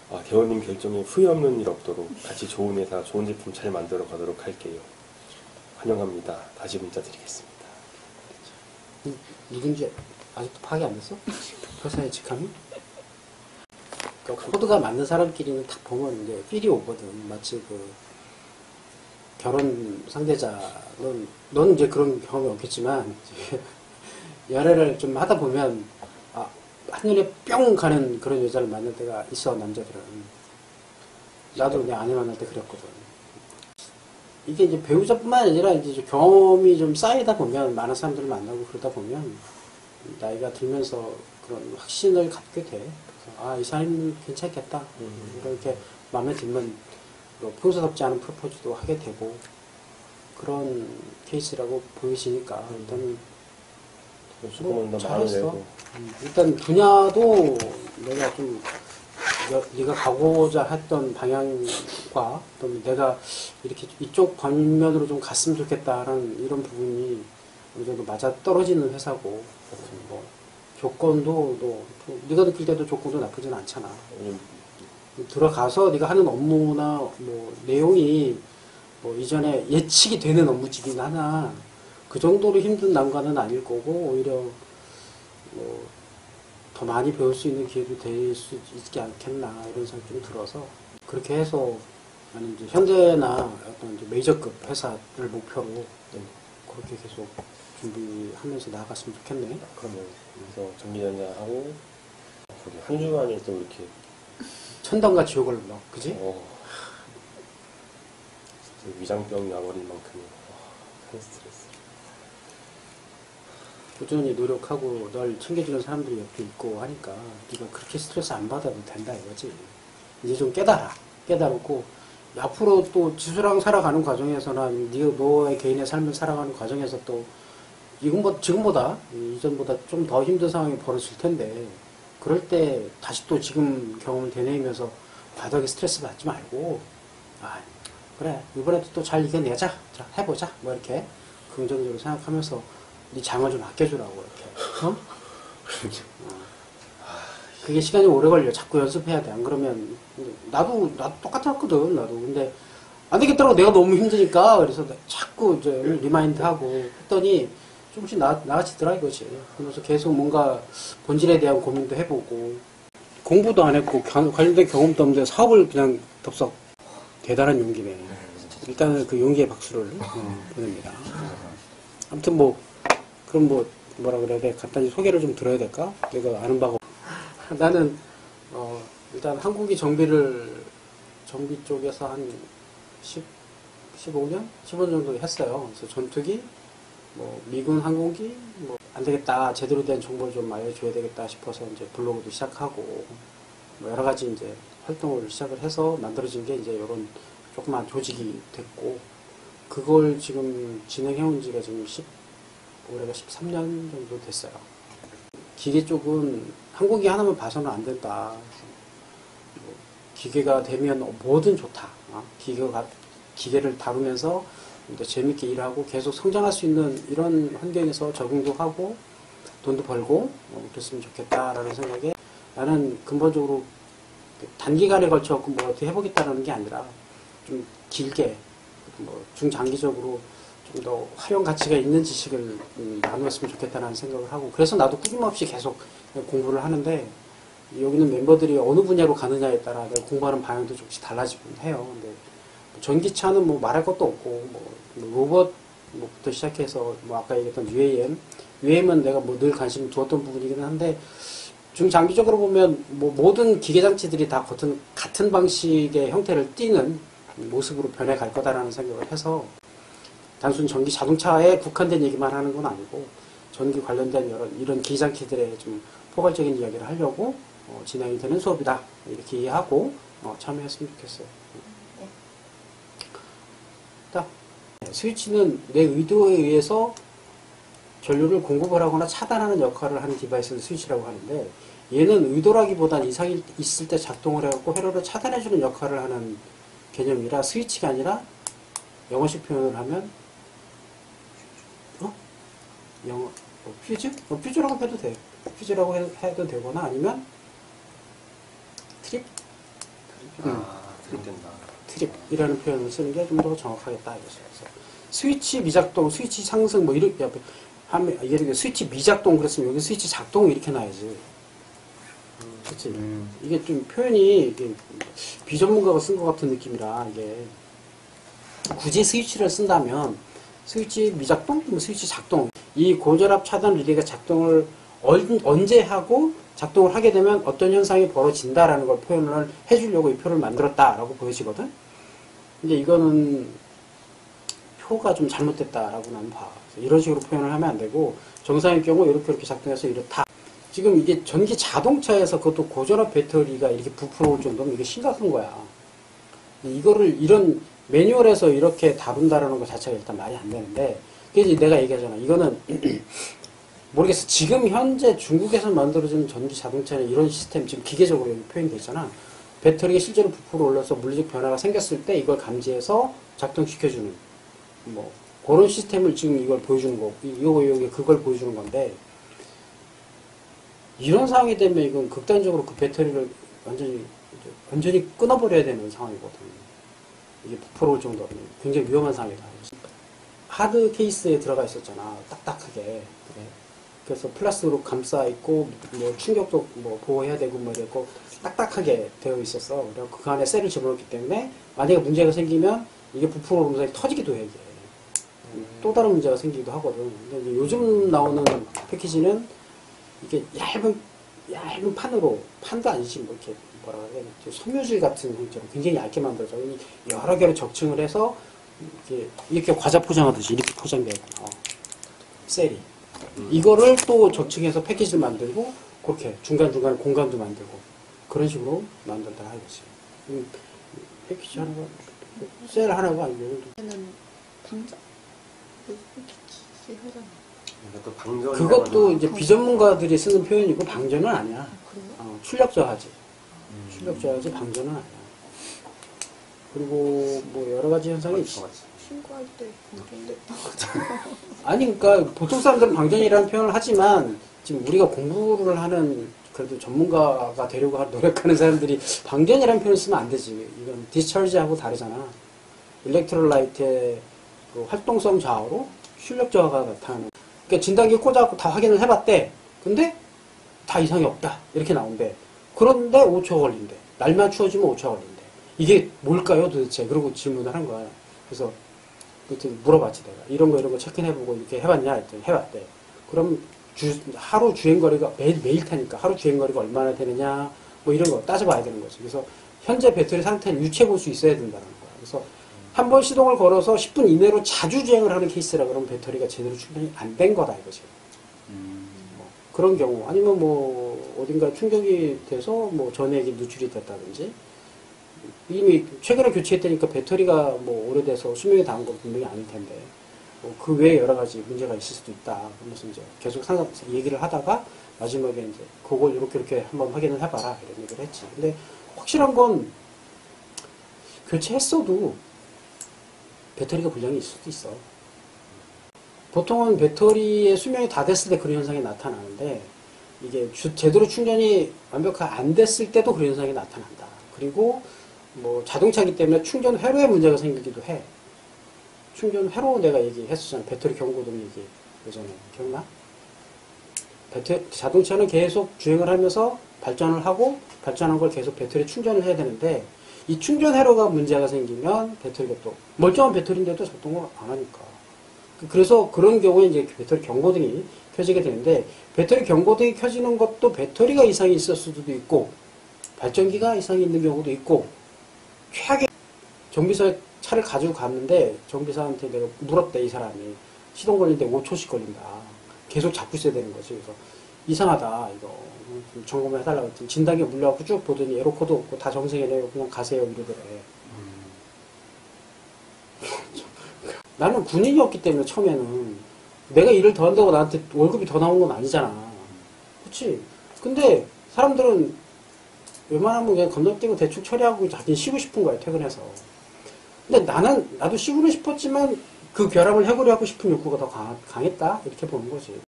대원님 결정에 후회 없는 일 없도록 같이 좋은 회사, 좋은 제품 잘 만들어 가도록 할게요. 환영합니다. 다시 문자 드리겠습니다. 누군지 아직도 파악이 안 됐어? 회사의 직함이? 그러니까 코드가 맞는 사람끼리는 딱 보면 이제 필이 오거든. 마치 그 결혼 상대자, 넌 이제 그런 경험이 없겠지만 연애를 좀 하다 보면 한눈에 뿅 가는 그런 여자를 만날 때가 있어. 남자들은. 나도 그냥 아내 만날 때 그랬거든. 이게 이제 배우자뿐만 아니라 이제 경험이 좀 쌓이다 보면, 많은 사람들을 만나고 그러다 보면 나이가 들면서 그런 확신을 갖게 돼. 그래서 이 사람은 괜찮겠다. 이렇게 마음에 들면 평소답지 않은 프로포즈도 하게 되고 그런 케이스라고 보여지니까 일단은 조금은 더 마음을 내고. 일단 분야도 내가 좀 네가 가고자 했던 방향과 또 내가 이렇게 이쪽 방면으로 좀 갔으면 좋겠다라는 이런 부분이 어느 정도 맞아 떨어지는 회사고, 뭐 조건도 네가 느낄 때도 조건도 나쁘진 않잖아. 들어가서 네가 하는 업무나 뭐 내용이 뭐 이전에 예측이 되는 업무지긴 하나 그 정도로 힘든 난관은 아닐 거고, 오히려 뭐 더 많이 배울 수 있는 기회도 될 수 있지 않겠나 이런 생각이 좀 들어서, 그렇게 해서 나는 이제 현대나 어떤 이제 메이저급 회사를 목표로 그렇게 계속 준비하면서 나아갔으면 좋겠네. 그러면 그래서 정기전야하고 한 주간에 또 이렇게 천당과 지옥을 넣어, 그지? 위장병이 와버린 만큼 큰 스트레스. 꾸준히 노력하고 널 챙겨주는 사람들이 옆에 있고 하니까 네가 그렇게 스트레스 안 받아도 된다 이거지. 이제 좀 깨달았고 앞으로 또 지수랑 살아가는 과정에서나 너의 개인의 삶을 살아가는 과정에서 또 지금보다 이전보다 좀 더 힘든 상황이 벌어질 텐데, 그럴 때 다시 또 지금 경험을 되뇌이면서 과도하게 스트레스 받지 말고 그래 이번에도 또 잘 이겨내자, 자 해보자, 뭐 이렇게 긍정적으로 생각하면서 네 장을 좀 아껴주라고 이렇게. 그게 시간이 오래 걸려. 자꾸 연습해야 돼. 안 그러면 나도 똑같았거든. 나도. 근데 안 되겠더라고. 내가 너무 힘드니까. 그래서 자꾸 이제 리마인드하고 했더니 조금씩 나아지더라 이거지. 그러면서 계속 뭔가 본질에 대한 고민도 해보고, 공부도 안 했고 관련된 경험도 없는데 사업을 그냥 덥석. 대단한 용기네. 일단은 그 용기의 박수를 보냅니다. 아무튼 그럼 뭐라 그래야 돼? 간단히 소개를 좀 들어야 될까? 내가 아는 바가 나는 일단 항공기 정비 쪽에서 한 15년? 15년 정도 했어요. 그래서 전투기, 뭐 미군 항공기, 뭐 안 되겠다, 제대로 된 정보를 좀 알려줘야 되겠다 싶어서 이제 블로그도 시작하고 뭐 여러 가지 이제 활동을 시작을 해서 만들어진 게 이제 이런 조그만 조직이 됐고, 그걸 지금 진행해온 지가 지금 올해가 13년 정도 됐어요. 기계 쪽은 항공기 하나만 봐서는 안 된다. 기계가 되면 뭐든 좋다. 기계를 다루면서 재밌게 일하고 계속 성장할 수 있는 이런 환경에서 적응도 하고 돈도 벌고 그랬으면 좋겠다라는 생각에, 나는 근본적으로 단기간에 걸쳐 뭐 어떻게 해보겠다는 게 아니라 좀 길게 중장기적으로 좀 더 활용 가치가 있는 지식을 나누었으면 좋겠다는 생각을 하고, 그래서 나도 끊임없이 계속 공부를 하는데, 여기는 멤버들이 어느 분야로 가느냐에 따라 내가 공부하는 방향도 조금씩 달라지곤 해요. 근데 전기차는 뭐 말할 것도 없고, 로봇부터 시작해서 아까 얘기했던 UAM은 내가 늘 관심 두었던 부분이긴 한데, 중장기적으로 보면 모든 기계장치들이 다 같은 방식의 형태를 띠는 모습으로 변해갈 거다라는 생각을 해서, 단순 전기 자동차에 국한된 얘기만 하는 건 아니고 전기 관련된 이런 기장치들의 좀 포괄적인 이야기를 하려고 진행이 되는 수업이다 이렇게 이해하고 참여했으면 좋겠어요. 스위치는 내 의도에 의해서 전류를 공급을 하거나 차단하는 역할을 하는 디바이스를 스위치라고 하는데, 얘는 의도라기보단 이상이 있을 때 작동을 해갖고 회로를 차단해주는 역할을 하는 개념이라, 스위치가 아니라 영어식 표현을 하면 퓨즈? 퓨즈라고 해도 돼. 퓨즈라고 해도 되거나, 아니면 트립? 트립된다. 트립이라는 표현을 쓰는 게 좀 더 정확하겠다 이거죠. 그래서 스위치 미작동, 스위치 상승 뭐 이렇게 하면 예를 들어 스위치 미작동 그랬으면 여기 스위치 작동 이렇게 놔야지. 그렇지. 이게 좀 표현이 이게 비전문가가 쓴 것 같은 느낌이라 이게 굳이 스위치를 쓴다면 스위치 미작동, 뭐 스위치 작동 이 고전압 차단 리레이가 작동을 언제 하고 작동을 하게 되면 어떤 현상이 벌어진다라는 걸 표현을 해주려고 이 표를 만들었다라고 보여지거든. 근데 이거는 표가 좀 잘못됐다라고 나는 봐. 이런 식으로 표현을 하면 안 되고 정상의 경우 이렇게 작동해서 이렇다. 지금 이게 전기 자동차에서 그것도 고전압 배터리가 이렇게 부풀어올 정도면 이게 심각한 거야. 이거를 이런 매뉴얼에서 이렇게 다룬다라는 것 자체가 일단 말이 안 되는데 그래서 내가 얘기하잖아. 이거는 모르겠어. 지금 현재 중국에서 만들어지는 전기 자동차는 이런 시스템 지금 기계적으로 여기 표현되어 있잖아. 배터리가 실제로 부풀어 올라서 물리적 변화가 생겼을 때 이걸 감지해서 작동시켜주는 뭐 그런 시스템을 지금 이걸 보여주는 거고 이거 그걸 보여주는 건데 이런 상황이 되면 이건 극단적으로 그 배터리를 완전히 끊어버려야 되는 상황이거든. 이게 부풀어 올 정도면 굉장히 위험한 상황이다. 하드 케이스에 들어가 있었잖아. 딱딱하게. 그래. 그래서 플라스틱으로 감싸 있고 뭐 충격도 뭐 보호해야 되고 뭐 이랬고 딱딱하게 되어 있었어. 그리고 그 안에 셀을 집어넣기 때문에 만약에 문제가 생기면 이게 부풀어 오면서 터지기도 해. 이게. 또 다른 문제가 생기기도 하거든. 근데 이제 요즘 나오는 패키지는 이게 얇은 판으로 판도 아니지 뭐 이렇게 뭐라 그래 섬유질 같은 형태로 굉장히 얇게 만들어져 여러 개로 적층을 해서 이렇게 과자 포장하듯이 이렇게 포장되거나 셀이 이거를 또 적층해서 패키지를 만들고 그렇게 중간중간에 공간도 만들고 그런 식으로 만들다 이거지. 패키지 하나가 셀 하나가 아니고 방전? 이렇게 하잖아. 또 방전 그것도 이제 비전문가들이 쓰는 표현이고 방전은 아니야. 그래요? 출력 저하지. 출력 저하지 방전은 아니야. 그리고 뭐 여러 가지 현상이 있어. 신고할 때 방전됐다. 아니 그러니까 보통 사람들은 방전이라는 표현을 하지만 지금 우리가 공부를 하는 그래도 전문가가 되려고 노력하는 사람들이 방전이라는 표현을 쓰면 안 되지. 이건 디스처지하고 다르잖아. 일렉트로라이트의 그 활동성 저하로 출력 저하가 나타나는. 그러니까 진단기 꽂아갖고 다 확인을 해봤대. 근데 다 이상이 없다. 이렇게 나온대. 그런데 5초 걸린대. 날만 추워지면 5초 걸린대. 이게 뭘까요 도대체? 그러고 질문을 한 거야. 그래서 그때 물어봤지 내가. 이런 거 체크해보고 이렇게 해봤냐? 했더니 해봤대. 그럼 하루 주행거리가 매일 타니까 하루 주행거리가 얼마나 되느냐 뭐 이런 거 따져봐야 되는 거지. 그래서 현재 배터리 상태를 유추해 볼 수 있어야 된다는 거야. 그래서 한 번 시동을 걸어서 10분 이내로 자주 주행을 하는 케이스라 그러면 배터리가 제대로 충전이 안 된 거다 이거지. 뭐 그런 경우 아니면 뭐 어딘가 충격이 돼서 뭐 전해액이 누출이 됐다든지 이미 최근에 교체했다니까 배터리가 뭐 오래돼서 수명이 닿은 건 분명히 아닐 텐데 그 외에 여러 가지 문제가 있을 수도 있다. 그러면서 이제 계속 얘기를 하다가 마지막에 이제 그걸 이렇게 한번 확인을 해봐라 이런 얘기를 했지. 근데 확실한 건 교체했어도 배터리가 불량이 있을 수도 있어. 보통은 배터리의 수명이 다 됐을 때 그런 현상이 나타나는데 이게 제대로 충전이 완벽하게 안 됐을 때도 그런 현상이 나타난다. 그리고 뭐 자동차이기 때문에 충전 회로에 문제가 생기기도 해. 충전 회로 내가 얘기했었잖아. 배터리 경고등 얘기 예전에 기억나? 자동차는 계속 주행을 하면서 발전을 하고 발전한 걸 계속 배터리 충전을 해야 되는데 이 충전 회로가 문제가 생기면 배터리가 또 멀쩡한 배터리인데도 작동을 안 하니까 그래서 그런 경우에 이제 배터리 경고등이 켜지게 되는데 배터리 경고등이 켜지는 것도 배터리가 이상이 있을 수도 있고 발전기가 이상이 있는 경우도 있고 최악의 정비사에 차를 가지고 갔는데 정비사한테 내가 물었대. 이 사람이 시동 걸리는데 5초씩 걸린다. 계속 잡고 있어야 되는 거지. 그래서 이상하다 이거 좀 점검을 해달라고 했더니 진단기 물려갖고 쭉 보더니 에러코드 없고 다 정상이네요. 그냥 가세요 이러더래. 나는 군인이었기 때문에 처음에는 내가 일을 더 한다고 나한테 월급이 더 나온 건 아니잖아. 그치? 근데 사람들은 웬만하면 그냥 건너뛰고 대충 처리하고 자기는 쉬고 싶은 거야 퇴근해서. 근데 나도 쉬고는 싶었지만 그 결함을 해결하고 싶은 욕구가 더 강했다 이렇게 보는 거지.